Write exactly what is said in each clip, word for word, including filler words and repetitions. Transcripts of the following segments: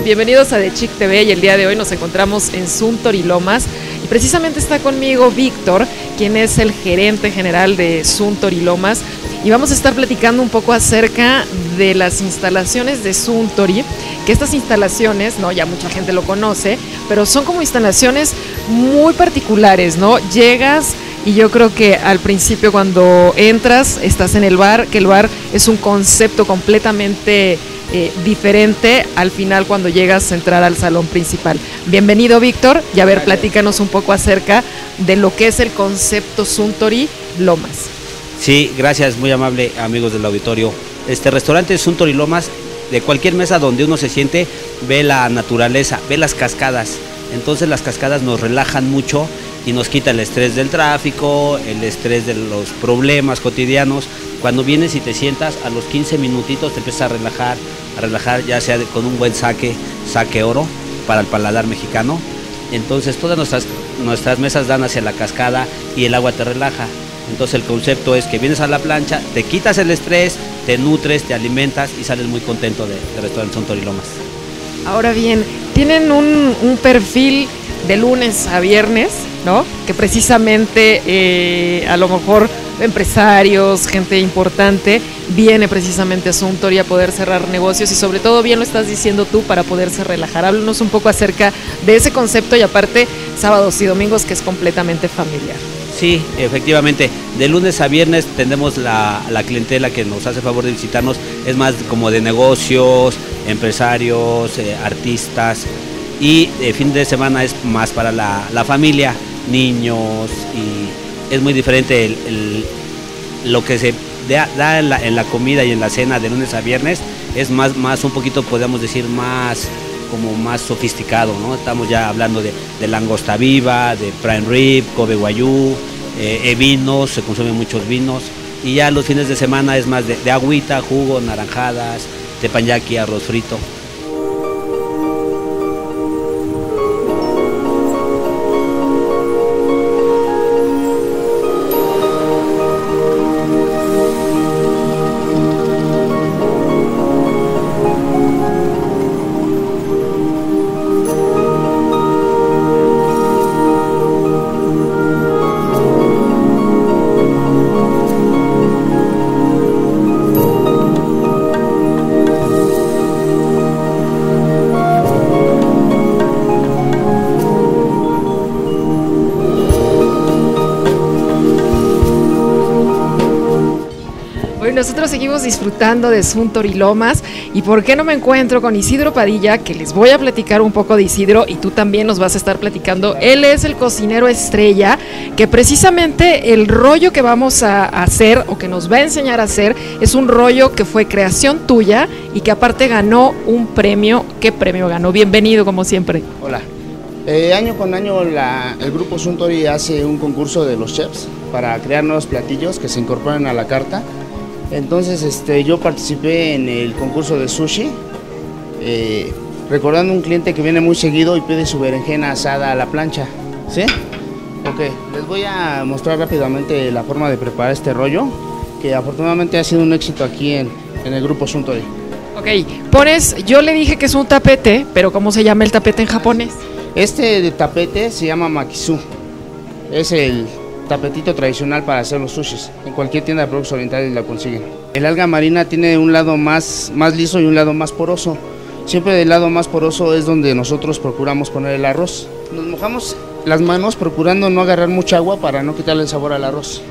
Bienvenidos a The Chick T V y el día de hoy nos encontramos en Suntory Lomas y precisamente está conmigo Víctor, quien es el gerente general de Suntory Lomas, y vamos a estar platicando un poco acerca de las instalaciones de Suntory, que estas instalaciones, ¿no? Ya mucha gente lo conoce, pero son como instalaciones muy particulares, ¿no? Llegas y yo creo que al principio cuando entras, estás en el bar, que el bar es un concepto completamente eh, diferente al final cuando llegas a entrar al salón principal. Bienvenido, Víctor, y a ver, platícanos un poco acerca de lo que es el concepto Suntory Lomas. Sí, gracias, muy amable, amigos del auditorio. Este restaurante Suntory Lomas, de cualquier mesa donde uno se siente, ve la naturaleza, ve las cascadas. Entonces las cascadas nos relajan mucho y nos quita el estrés del tráfico, el estrés de los problemas cotidianos. Cuando vienes y te sientas, a los quince minutitos te empiezas a relajar, a relajar ya sea con un buen sake, sake oro, para el paladar mexicano. Entonces todas nuestras, nuestras mesas dan hacia la cascada y el agua te relaja. Entonces el concepto es que vienes a la plancha, te quitas el estrés, te nutres, te alimentas y sales muy contento de, de restaurante Suntory Lomas. Ahora bien, tienen un, un perfil de lunes a viernes, ¿no? Que precisamente eh, a lo mejor empresarios, gente importante, viene precisamente a Suntory a poder cerrar negocios y sobre todo, bien lo estás diciendo tú, para poderse relajar. Háblanos un poco acerca de ese concepto y aparte sábados y domingos, que es completamente familiar. Sí, efectivamente, de lunes a viernes tenemos la, la clientela que nos hace favor de visitarnos, es más como de negocios, empresarios, eh, artistas, y el fin de semana es más para la, la familia, niños, y es muy diferente el, el, lo que se da, da en, la, en la comida y en la cena de lunes a viernes, es más, más un poquito, podemos decir, más como más sofisticado, ¿no? Estamos ya hablando de, de langosta viva, de prime rib, Kobe Wagyu, eh, vinos, se consumen muchos vinos, y ya los fines de semana es más de, de agüita, jugo, naranjadas, teppanyaki, arroz frito. Nosotros seguimos disfrutando de Suntory Lomas y por qué no me encuentro con Isidro Padilla, que les voy a platicar un poco de Isidro y tú también nos vas a estar platicando. Él es el cocinero estrella, que precisamente el rollo que vamos a hacer o que nos va a enseñar a hacer es un rollo que fue creación tuya y que aparte ganó un premio. ¿Qué premio ganó? Bienvenido como siempre. Hola. Eh, año con año la, el grupo Suntory hace un concurso de los chefs para crear nuevos platillos que se incorporan a la carta. Entonces este, yo participé en el concurso de sushi, eh, recordando un cliente que viene muy seguido y pide su berenjena asada a la plancha, ¿sí? Ok, les voy a mostrar rápidamente la forma de preparar este rollo, que afortunadamente ha sido un éxito aquí en, en el grupo Suntory. Ok, pones, yo le dije que es un tapete, pero ¿cómo se llama el tapete en japonés? Este de tapete se llama makisu, es el tapetito tradicional para hacer los sushis. En cualquier tienda de productos orientales la consiguen. El alga marina tiene un lado más, más liso y un lado más poroso. Siempre del lado más poroso es donde nosotros procuramos poner el arroz. Nos mojamos las manos procurando no agarrar mucha agua para no quitarle el sabor al arroz.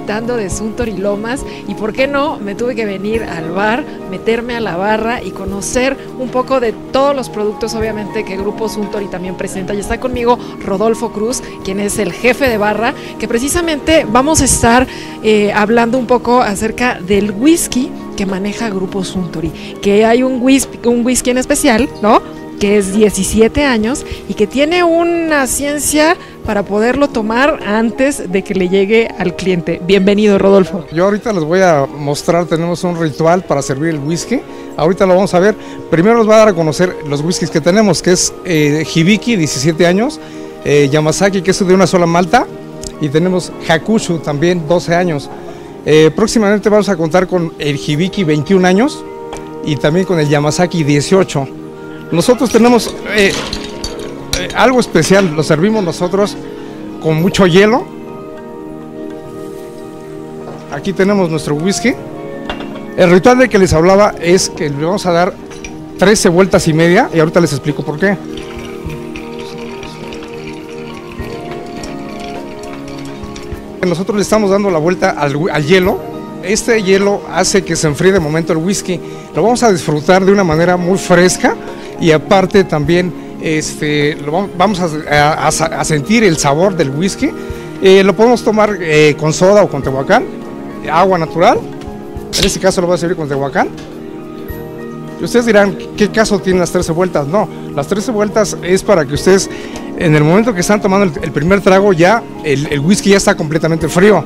disfrutando de Suntory Lomas y por qué no, me tuve que venir al bar, meterme a la barra y conocer un poco de todos los productos obviamente que Grupo Suntory también presenta. Y está conmigo Rodolfo Cruz, quien es el jefe de barra, que precisamente vamos a estar eh, hablando un poco acerca del whisky que maneja Grupo Suntory, que hay un whisky, un whisky en especial, ¿no?, que es diecisiete años y que tiene una ciencia para poderlo tomar antes de que le llegue al cliente. Bienvenido, Rodolfo. Yo ahorita les voy a mostrar, tenemos un ritual para servir el whisky. Ahorita lo vamos a ver. Primero les voy a dar a conocer los whiskies que tenemos, que es eh, Hibiki, diecisiete años, eh, Yamazaki, que es de una sola malta, y tenemos Hakushu, también doce años. Eh, próximamente vamos a contar con el Hibiki, veintiún años, y también con el Yamazaki, dieciocho. Nosotros tenemos eh, eh, algo especial, lo servimos nosotros con mucho hielo. Aquí tenemos nuestro whisky. El ritual del que les hablaba es que le vamos a dar trece vueltas y media, y ahorita les explico por qué. Nosotros le estamos dando la vuelta al, al hielo. Este hielo hace que se enfríe de momento el whisky. Lo vamos a disfrutar de una manera muy fresca y aparte también este, lo vamos, vamos a, a, a sentir el sabor del whisky. Eh, lo podemos tomar eh, con soda o con tehuacán, agua natural. En este caso lo voy a servir con tehuacán. Y ustedes dirán, ¿qué caso tienen las trece vueltas? No, las trece vueltas es para que ustedes, en el momento que están tomando el, el primer trago, ya el, el whisky ya está completamente frío.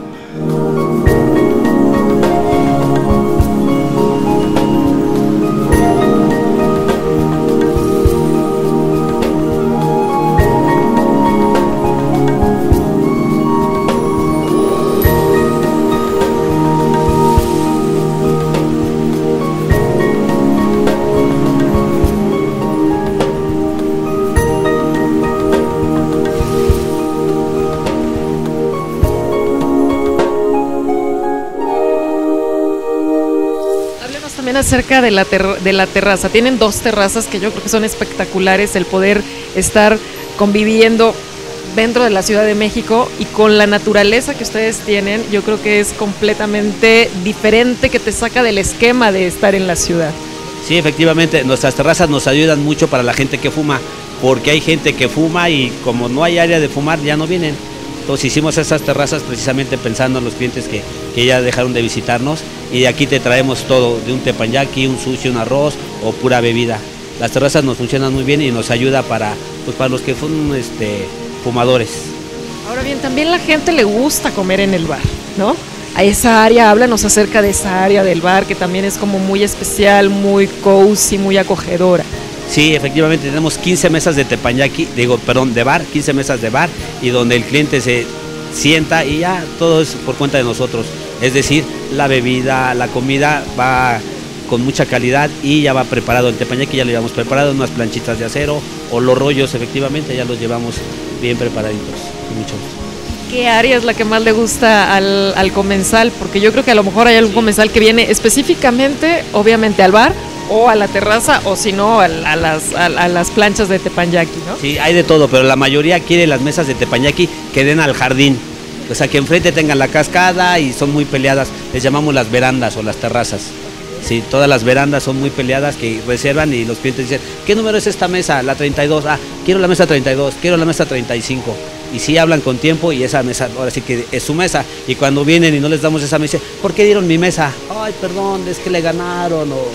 Acerca de la, ter de la terraza. Tienen dos terrazas que yo creo que son espectaculares, el poder estar conviviendo dentro de la Ciudad de México y con la naturaleza que ustedes tienen. Yo creo que es completamente diferente, que te saca del esquema de estar en la ciudad. Sí, efectivamente, nuestras terrazas nos ayudan mucho para la gente que fuma, porque hay gente que fuma y como no hay área de fumar ya no vienen. Entonces hicimos esas terrazas precisamente pensando en los clientes que, que ya dejaron de visitarnos, y de aquí te traemos todo, de un teppanyaki, un sushi, un arroz o pura bebida. Las terrazas nos funcionan muy bien y nos ayuda para, pues, para los que son este, fumadores. Ahora bien, también la gente le gusta comer en el bar, ¿no? A esa área, háblanos acerca de esa área del bar que también es como muy especial, muy cozy, muy acogedora. Sí, efectivamente tenemos quince mesas de teppanyaki, digo, perdón, de bar, quince mesas de bar, y donde el cliente se sienta y ya todo es por cuenta de nosotros. Es decir, la bebida, la comida va con mucha calidad y ya va preparado. El teppanyaki ya lo llevamos preparado en unas planchitas de acero, o los rollos efectivamente ya los llevamos bien preparaditos. Mucho. ¿Qué área es la que más le gusta al, al comensal? Porque yo creo que a lo mejor hay algún comensal que viene específicamente, obviamente, al bar, o a la terraza, o si no, a, a, las, a, a las planchas de teppanyaki, ¿no? Sí, hay de todo, pero la mayoría quiere las mesas de teppanyaki que den al jardín. O sea, que enfrente tengan la cascada y son muy peleadas. Les llamamos las verandas o las terrazas. Sí, todas las verandas son muy peleadas, que reservan y los clientes dicen, ¿qué número es esta mesa? La treinta y dos. Ah, quiero la mesa treinta y dos, quiero la mesa treinta y cinco. Y sí hablan con tiempo y esa mesa, ahora sí que es su mesa. Y cuando vienen y no les damos esa mesa, ¿por qué dieron mi mesa? Ay, perdón, es que le ganaron o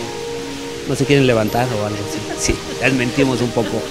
no se quieren levantar o algo así. Sí, les mentimos un poco.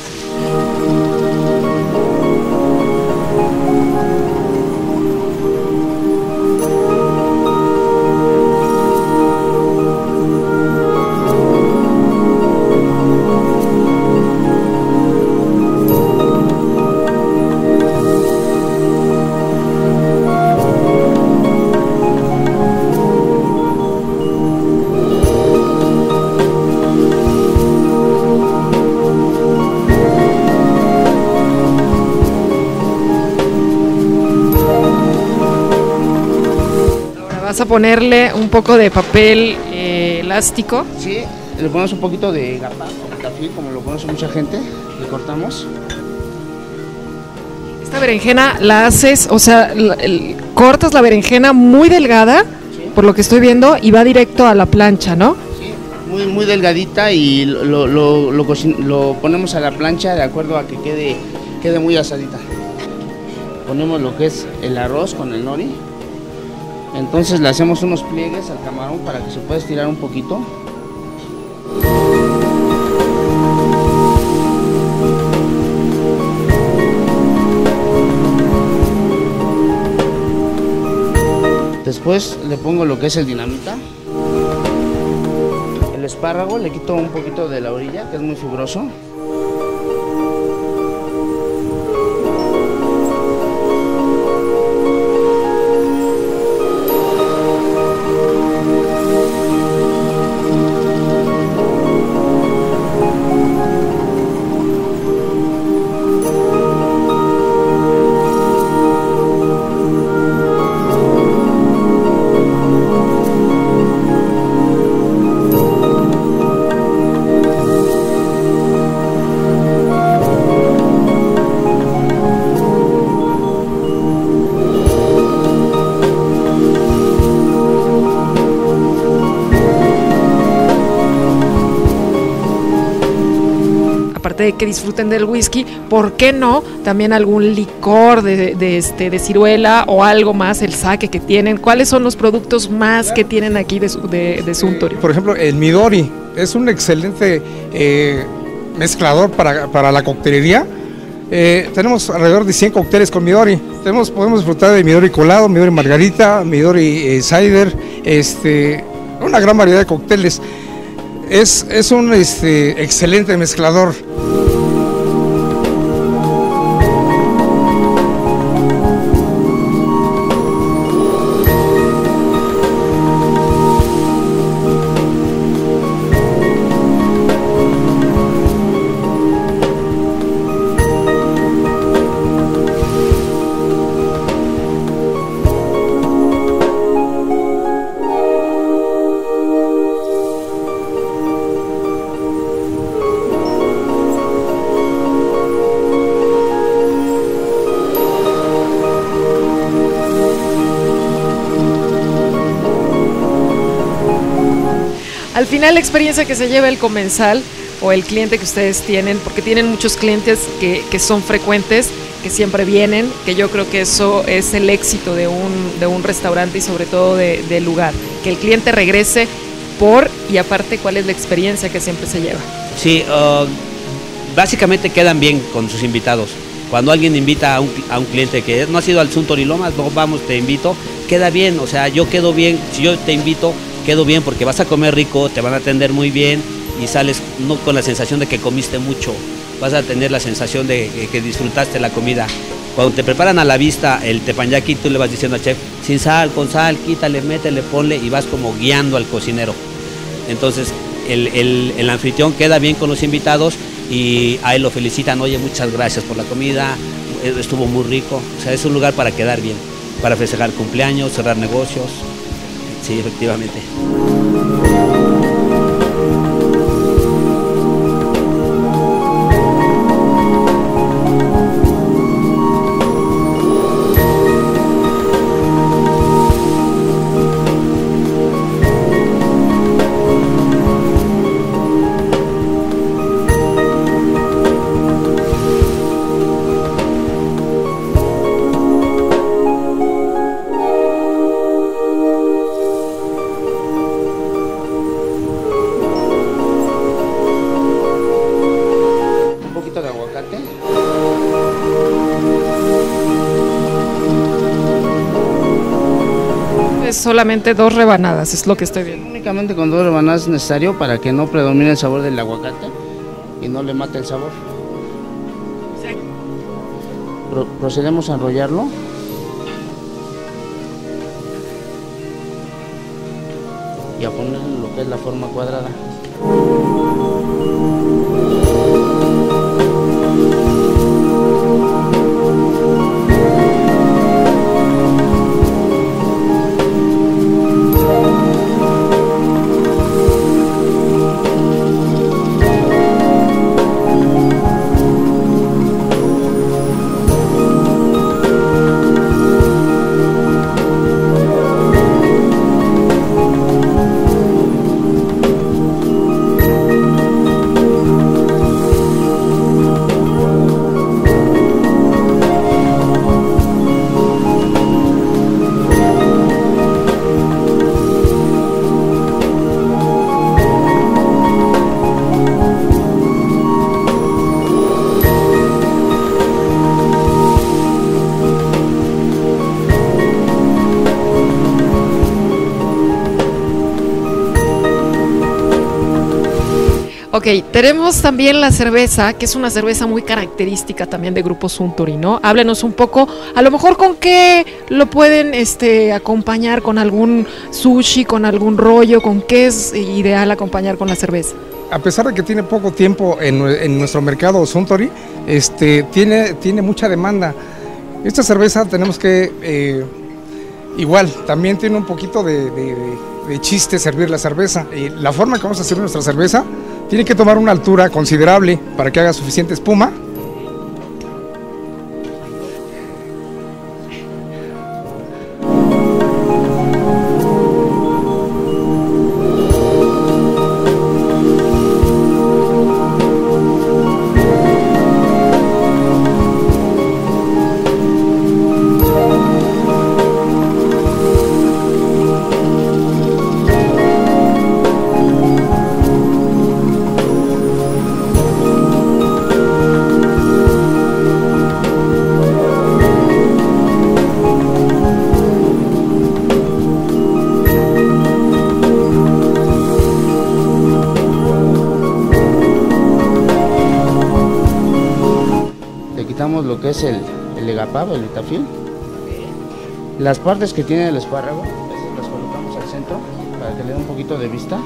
Vas a ponerle un poco de papel eh, elástico. Sí, le ponemos un poquito de gapa o café, como lo conoce mucha gente, le cortamos. Esta berenjena la haces, o sea, la, el, cortas la berenjena muy delgada, sí, por lo que estoy viendo, y va directo a la plancha, ¿no? Sí, muy, muy delgadita y lo, lo, lo, lo, lo ponemos a la plancha de acuerdo a que quede, quede muy asadita. Ponemos lo que es el arroz con el nori. Entonces le hacemos unos pliegues al camarón para que se pueda estirar un poquito. Después le pongo lo que es el dinamita. El espárrago le quito un poquito de la orilla, que es muy fibroso. De que disfruten del whisky, ¿por qué no también algún licor de, de, este, de ciruela o algo más, el sake que tienen? ¿Cuáles son los productos más que tienen aquí de, de, de Suntory? Por ejemplo, el Midori es un excelente eh, mezclador para, para la coctelería. Eh, tenemos alrededor de cien cócteles con Midori. Tenemos, podemos disfrutar de Midori colado, Midori margarita, Midori eh, cider, este, una gran variedad de cócteles. Es, es un este, excelente mezclador. Al final, la experiencia que se lleva el comensal o el cliente que ustedes tienen, porque tienen muchos clientes que, que son frecuentes, que siempre vienen, que yo creo que eso es el éxito de un, de un restaurante y sobre todo de, del lugar, que el cliente regrese por, y aparte, ¿cuál es la experiencia que siempre se lleva? Sí, uh, básicamente quedan bien con sus invitados. Cuando alguien invita a un, a un cliente que no ha ido al Suntory Lomas, no, vamos, te invito, queda bien, o sea, yo quedo bien, si yo te invito, quedo bien porque vas a comer rico, te van a atender muy bien y sales no con la sensación de que comiste mucho, vas a tener la sensación de que, que disfrutaste la comida. Cuando te preparan a la vista el teppanyaki, tú le vas diciendo al chef, sin sal, con sal, quítale, métele, ponle, y vas como guiando al cocinero. Entonces el, el, el anfitrión queda bien con los invitados y a él lo felicitan, oye, muchas gracias por la comida, estuvo muy rico. O sea, es un lugar para quedar bien, para festejar cumpleaños, cerrar negocios. Sí, efectivamente. Solamente dos rebanadas, es lo que estoy viendo. Únicamente con dos rebanadas es necesario para que no predomine el sabor del aguacate y no le mate el sabor. Sí. Pro procedemos a enrollarlo. Y a ponerle lo que es la forma cuadrada. Ok, tenemos también la cerveza, que es una cerveza muy característica también de Grupo Suntory, ¿no? Háblenos un poco, a lo mejor con qué lo pueden este, acompañar, con algún sushi, con algún rollo, con qué es ideal acompañar con la cerveza. A pesar de que tiene poco tiempo en, en nuestro mercado Suntory, este, tiene, tiene mucha demanda. Esta cerveza tenemos que, eh, igual, también tiene un poquito de, de, de chiste servir la cerveza. Y la forma que vamos a servir nuestra cerveza tiene que tomar una altura considerable para que haga suficiente espuma. Lo que es el, el legapab, el litafil. Las partes que tiene el espárrago, esas las colocamos al centro para que le dé un poquito de vista.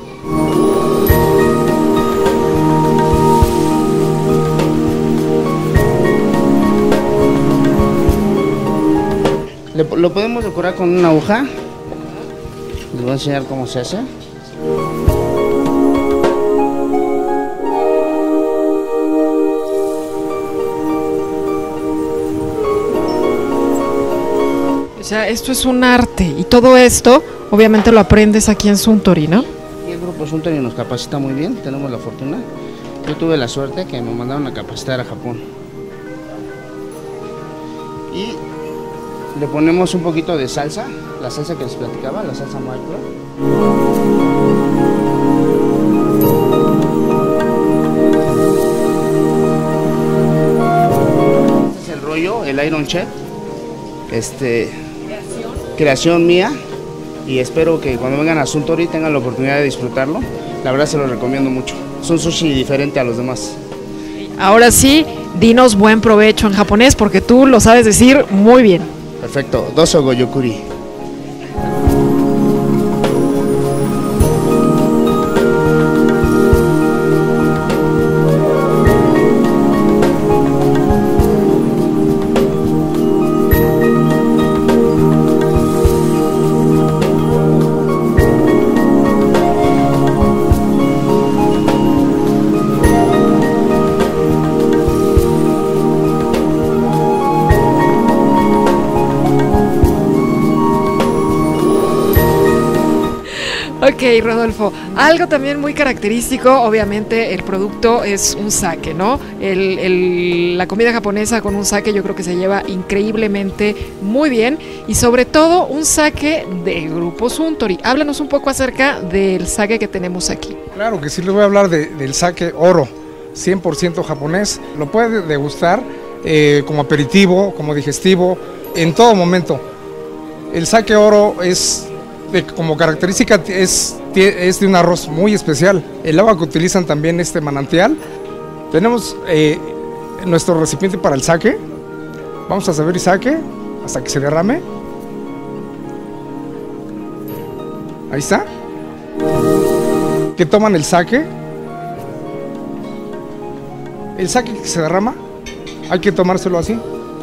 Le, lo podemos decorar con una aguja. Les voy a enseñar cómo se hace. O sea, esto es un arte y todo esto obviamente lo aprendes aquí en Suntory, ¿no? Y el Grupo Suntory nos capacita muy bien, tenemos la fortuna. Yo tuve la suerte que me mandaron a capacitar a Japón. Y le ponemos un poquito de salsa, la salsa que les platicaba, la salsa Micro. Este es el rollo, el Iron Chef. Este... creación mía, y espero que cuando vengan a Suntory tengan la oportunidad de disfrutarlo. La verdad se lo recomiendo mucho. Es un sushi diferente a los demás. Ahora sí, dinos buen provecho en japonés porque tú lo sabes decir muy bien. Perfecto, doso goyokuri. Ok, Rodolfo, algo también muy característico, obviamente el producto es un sake, ¿no? El, el, la comida japonesa con un sake yo creo que se lleva increíblemente muy bien y sobre todo un sake de Grupo Suntory. Háblanos un poco acerca del sake que tenemos aquí. Claro que sí, les voy a hablar de, del sake oro, cien por ciento japonés. Lo puede degustar eh, como aperitivo, como digestivo, en todo momento. El sake oro es... De, como característica es, es de un arroz muy especial. El agua que utilizan también este manantial. Tenemos eh, nuestro recipiente para el sake. Vamos a servir sake hasta que se derrame. Ahí está. Que toman el sake. El sake que se derrama hay que tomárselo así.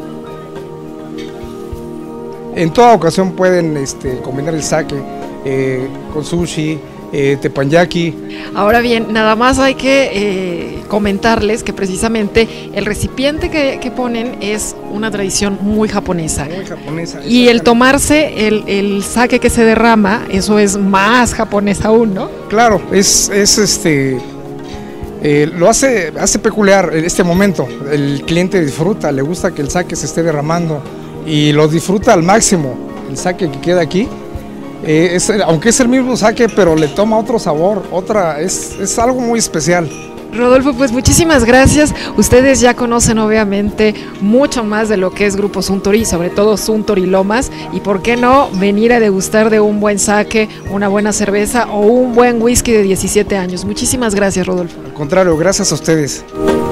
En toda ocasión pueden este, combinar el sake eh, con sushi, eh, teppanyaki. Ahora bien, nada más hay que eh, comentarles que precisamente el recipiente que, que ponen es una tradición muy japonesa. Muy japonesa. Y el tomarse el, el sake que se derrama, eso es más japonés aún, ¿no? Claro, es, es este... Eh, lo hace, hace peculiar en este momento. El cliente disfruta, le gusta que el sake se esté derramando y lo disfruta al máximo. El sake que queda aquí, eh, es, aunque es el mismo sake, pero le toma otro sabor, otra, es, es algo muy especial. Rodolfo, pues muchísimas gracias. Ustedes ya conocen obviamente mucho más de lo que es Grupo Suntory, sobre todo Suntory Lomas, y por qué no venir a degustar de un buen sake, una buena cerveza o un buen whisky de diecisiete años. Muchísimas gracias, Rodolfo. Al contrario, gracias a ustedes.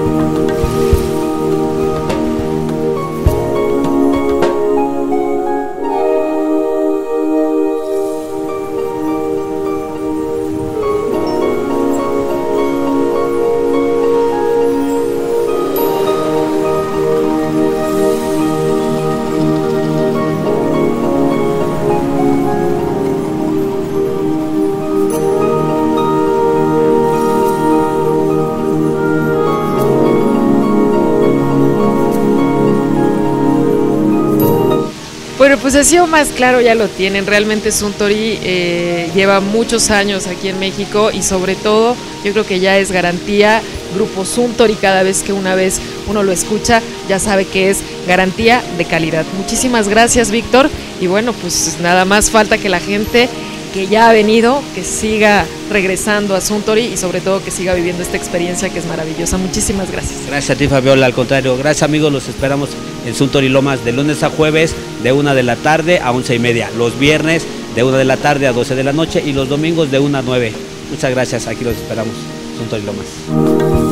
Bueno, pues así o más claro ya lo tienen. Realmente Suntory eh, lleva muchos años aquí en México y sobre todo yo creo que ya es garantía. Grupo Suntory, cada vez que una vez uno lo escucha ya sabe que es garantía de calidad. Muchísimas gracias, Víctor, y bueno, pues nada más falta que la gente que ya ha venido, que siga regresando a Suntory y sobre todo que siga viviendo esta experiencia que es maravillosa. Muchísimas gracias. Gracias a ti, Fabiola, al contrario. Gracias, amigos, los esperamos en Suntory Lomas de lunes a jueves de una de la tarde a once y media, los viernes de una de la tarde a doce de la noche y los domingos de una a nueve. Muchas gracias, aquí los esperamos, Suntory Lomas.